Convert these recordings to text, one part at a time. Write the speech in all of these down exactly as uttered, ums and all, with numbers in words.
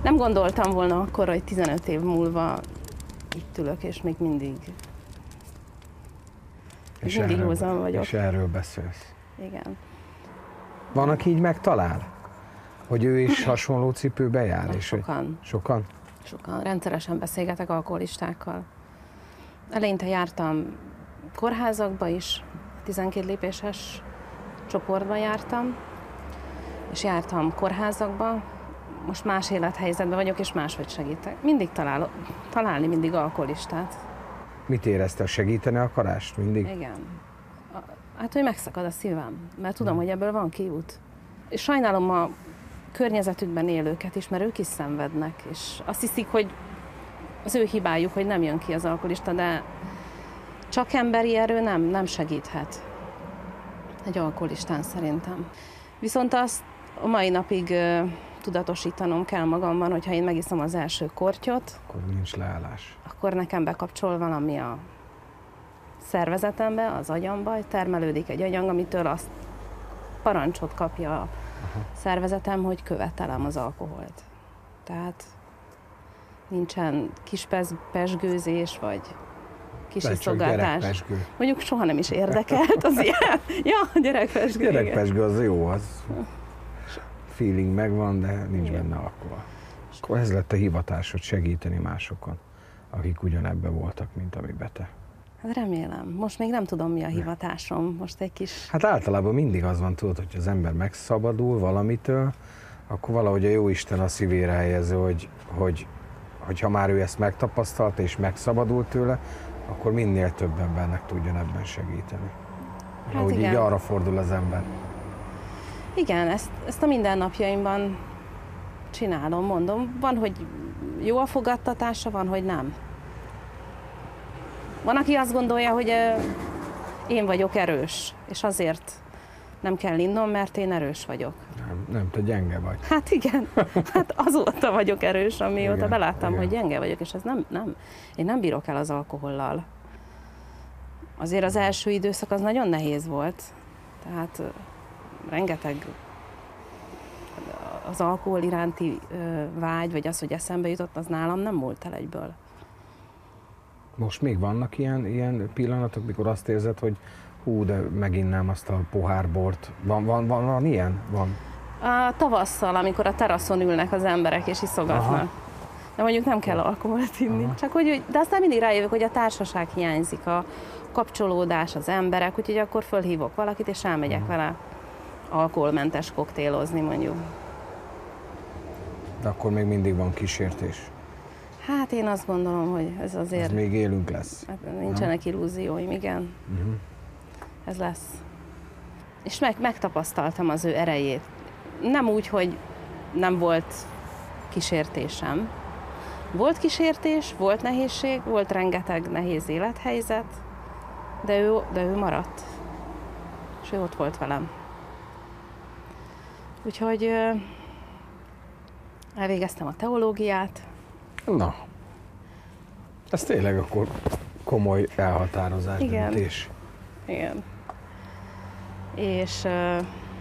Nem gondoltam volna akkor, hogy tizenöt év múlva itt ülök, és még mindig, és mindig erről, józan vagyok. És erről beszélsz. Igen. Van, aki így megtalál? Hogy ő is hasonló cipőbe jár? Na, és sokan. Hogy, sokan? Sokan. Rendszeresen beszélgetek alkoholistákkal. Eleinte jártam kórházakba is, tizenkét lépéses csoportba jártam, és jártam kórházakba. Most más élethelyzetben vagyok, és máshogy segítek. Mindig találok, találni mindig alkoholistát. Mit érezte? Segíteni akarást mindig? Igen. Hát, hogy megszakad a szívem, mert tudom, hmm. hogy ebből van kiút. És sajnálom a környezetükben élőket is, mert ők is szenvednek, és azt hiszik, hogy az ő hibájuk, hogy nem jön ki az alkoholista, de csak emberi erő nem, nem segíthet egy alkoholistán szerintem. Viszont azt a mai napig uh, tudatosítanom kell magamban, hogyha én megiszom az első kortyot, akkor nincs leállás. Akkor nekem bekapcsol valami a szervezetembe, az agyamba, termelődik egy anyag, amitől azt parancsot kapja a Aha. szervezetem, hogy követelem az alkoholt. Tehát nincsen kis pesgőzés, vagy kis iszogatás. Mondjuk soha nem is érdekelt az ilyen. Ja, gyerekpesgő. Gyerekpesgő az jó, az feeling megvan, de nincs igen. benne alkohol. Akkor ez lett a hivatásod, segíteni másokon, akik ugyanebben voltak, mint amiben te. Hát remélem. Most még nem tudom, mi a hivatásom. Most egy kis... Hát általában mindig az van, tudod, hogy az ember megszabadul valamitől, akkor valahogy a Jóisten a szívére helyező, hogy, hogy, hogy ha már ő ezt megtapasztalta és megszabadult tőle, akkor minél több embernek tudjon ebben segíteni. Hát ahogy igen. így arra fordul az ember. Igen, ezt, ezt a mindennapjaimban csinálom, mondom. Van, hogy jó a fogadtatása, van, hogy nem. Van, aki azt gondolja, hogy én vagyok erős, és azért nem kell innom, mert én erős vagyok. Nem, nem, te gyenge vagy. Hát igen, hát azóta vagyok erős, amióta igen, beláttam, igen. hogy gyenge vagyok, és ez nem, nem, én nem bírok el az alkohollal. Azért az első időszak az nagyon nehéz volt, tehát rengeteg az alkohol iránti vágy, vagy az, hogy eszembe jutott, az nálam nem múlt el egyből. Most még vannak ilyen, ilyen pillanatok, mikor azt érzed, hogy hú, de meginnám azt a pohár bort. Van, van, van, van ilyen? Van. A tavasszal, amikor a teraszon ülnek az emberek és iszogatnak. Aha. De mondjuk nem kell alkoholt inni. Aha. Csak hogy, de aztán mindig rájövök, hogy a társaság hiányzik, a kapcsolódás, az emberek, úgyhogy akkor fölhívok valakit, és elmegyek Aha. vele alkoholmentes koktélozni mondjuk. De akkor még mindig van kísértés. Hát én azt gondolom, hogy ez azért... Ez még élünk lesz. Hát nincsenek ha. illúzióim, igen. Uh-huh. Ez lesz. És meg, megtapasztaltam az ő erejét. Nem úgy, hogy nem volt kísértésem. Volt kísértés, volt nehézség, volt rengeteg nehéz élethelyzet, de ő, de ő maradt. És ő ott volt velem. Úgyhogy elvégeztem a teológiát. Na, ez tényleg akkor komoly elhatározás, igen. döntés. Igen. És uh,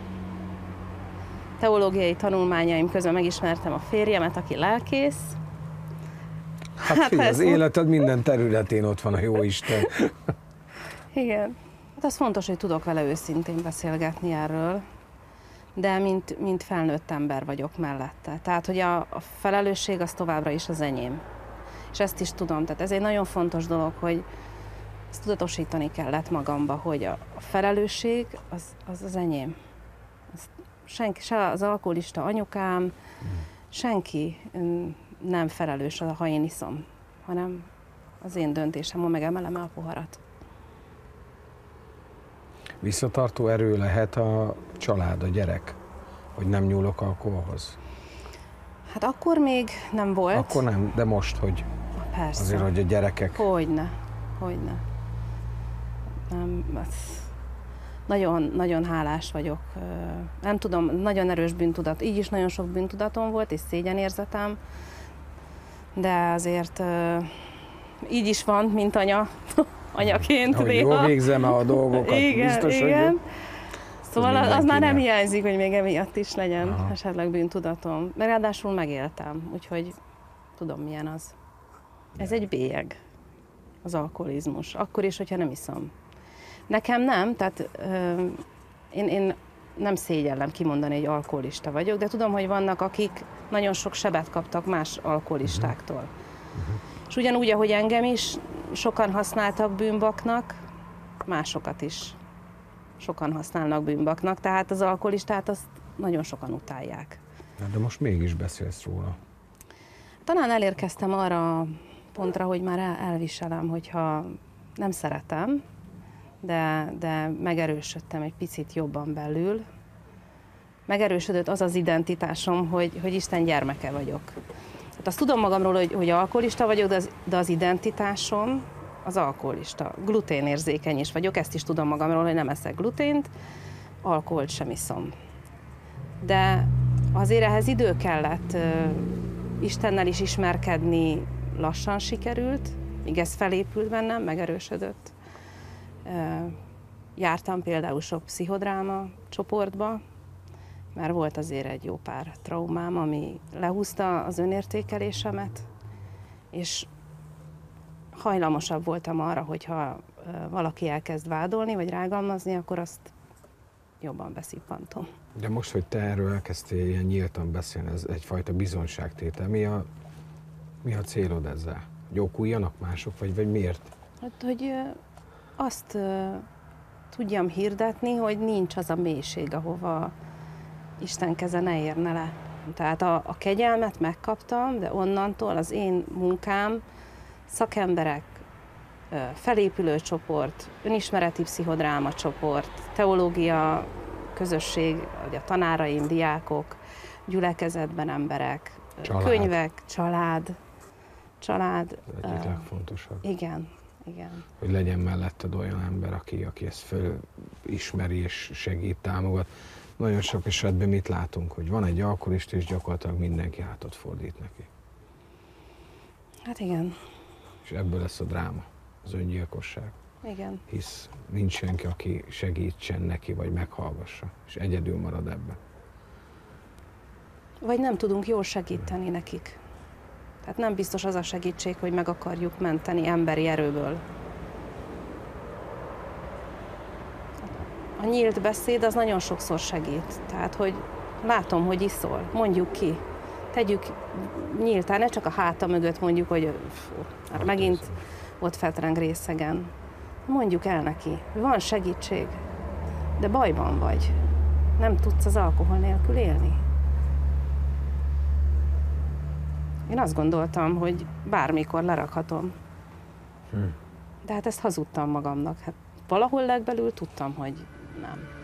teológiai tanulmányaim közben megismertem a férjemet, aki lelkész. Hát, hát figyelj, az életed minden területén ott van a Jóisten. Igen. Hát az fontos, hogy tudok vele őszintén beszélgetni erről, de mint, mint felnőtt ember vagyok mellette. Tehát, hogy a, a felelősség az továbbra is az enyém. És ezt is tudom. Tehát ez egy nagyon fontos dolog, hogy ezt tudatosítani kellett magamba, hogy a, a felelősség az, az az enyém. Az, senki, se az alkoholista anyukám, mm. senki nem felelős, ha én iszom, hanem az én döntésem, ha megemelem a poharat. Visszatartó erő lehet a család, a gyerek, hogy nem nyúlok alkoholhoz? Hát akkor még nem volt. Akkor nem, de most, hogy persze. Azért, hogy a gyerekek... Hogyne, hogyne. Nem, nagyon, nagyon hálás vagyok. Nem tudom, nagyon erős bűntudat. Így is nagyon sok bűntudatom volt, és szégyenérzetem, de azért így is van, mint anya. Anyaként hogy néha. Jól végzem a dolgokat, igen, biztos, igen. hogy Szóval az, az már nem hiányzik, hogy még emiatt is legyen Aha. esetleg bűntudatom. Mert ráadásul megéltem, úgyhogy tudom, milyen az. Ez egy bélyeg, az alkoholizmus. Akkor is, hogyha nem iszom. Nekem nem, tehát ö, én, én nem szégyellem kimondani, hogy alkoholista vagyok, de tudom, hogy vannak, akik nagyon sok sebet kaptak más alkoholistáktól. Uh-huh. És ugyanúgy, ahogy engem is sokan használtak bűnbaknak, másokat is sokan használnak bűnbaknak, tehát az alkoholistát azt nagyon sokan utálják. De most mégis beszélsz róla. Talán elérkeztem arra a pontra, hogy már el, elviselem, hogyha nem szeretem, de, de megerősödtem egy picit jobban belül. Megerősödött az az identitásom, hogy, hogy Isten gyermeke vagyok. Hát azt tudom magamról, hogy, hogy alkoholista vagyok, de az, de az identitásom az alkoholista. Gluténérzékeny is vagyok, ezt is tudom magamról, hogy nem eszek glutént, alkoholt sem iszom. De azért ehhez idő kellett, Istennel is ismerkedni lassan sikerült, míg ez felépült bennem, megerősödött. Jártam például sok pszichodráma csoportba, mert volt azért egy jó pár traumám, ami lehúzta az önértékelésemet, és hajlamosabb voltam arra, hogyha valaki elkezd vádolni, vagy rágalmazni, akkor azt jobban beszippantom. De most, hogy te erről elkezdtél ilyen nyíltan beszélni, ez egyfajta bizonyságtétel. Mi a, mi a célod ezzel? Hogy okuljanak mások, vagy, vagy miért? Hát, hogy azt tudjam hirdetni, hogy nincs az a mélység, ahova Isten keze ne érne le. Tehát a, a kegyelmet megkaptam, de onnantól az én munkám, szakemberek, felépülő csoport, önismereti pszichodráma csoport, teológia közösség, vagy a tanáraim, diákok, gyülekezetben emberek, család. Könyvek, család, család. Ez egyik legfontosabb. Igen, igen. Hogy legyen melletted olyan ember, aki, aki ezt fölismeri és segít, támogat. Nagyon sok esetben mit látunk, hogy van egy alkoholista, és gyakorlatilag mindenki hátat fordít neki. Hát igen. És ebből lesz a dráma, az öngyilkosság. Igen. Hisz nincs senki, aki segítsen neki, vagy meghallgassa, és egyedül marad ebben. Vagy nem tudunk jól segíteni nekik. Tehát nem biztos az a segítség, hogy meg akarjuk menteni emberi erőből. A nyílt beszéd az nagyon sokszor segít. Tehát, hogy látom, hogy iszol, mondjuk ki. Tegyük nyíltán, ne csak a háta mögött mondjuk, hogy fú, hát megint ott fetreng részegen. Mondjuk el neki, hogy van segítség, de bajban vagy. Nem tudsz az alkohol nélkül élni. Én azt gondoltam, hogy bármikor lerakhatom. Hm. De hát ezt hazudtam magamnak. Hát valahol legbelül tudtam, hogy nem.